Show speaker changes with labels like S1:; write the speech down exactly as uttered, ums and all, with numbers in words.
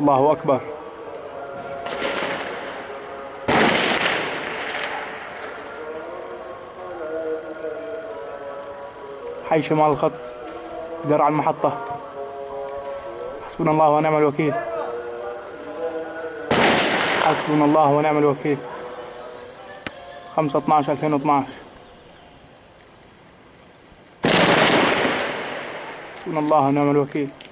S1: الله أكبر. حي شمال الخط، درع المحطة. حسبنا الله ونعم الوكيل. حسبنا الله ونعم الوكيل. خمسة اثناعش ألفين واثناعش. حسبنا الله ونعم الوكيل.